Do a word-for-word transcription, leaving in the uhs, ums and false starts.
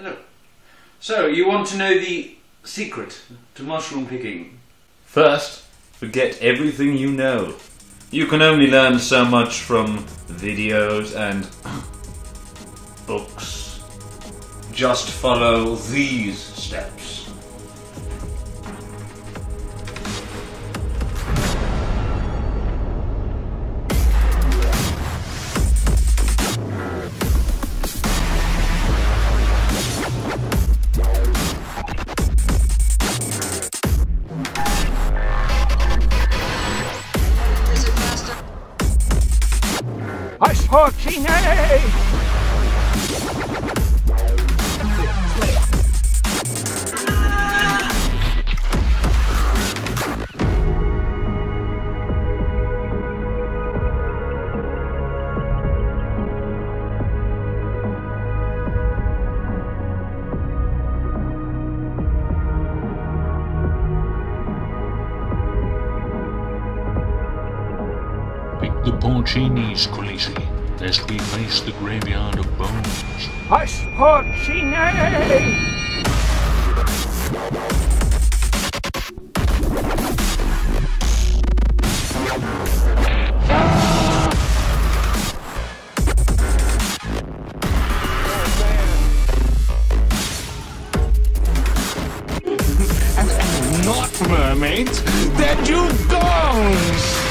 Hello. So, you want to know the secret to mushroom picking? First, forget everything you know. You can only learn so much from videos and books. Just follow these steps. Porcini! Pick the Porcinis, Khaleesi, lest we face the graveyard of bones. Hush, Porcini! And not mermaids, they're due bones!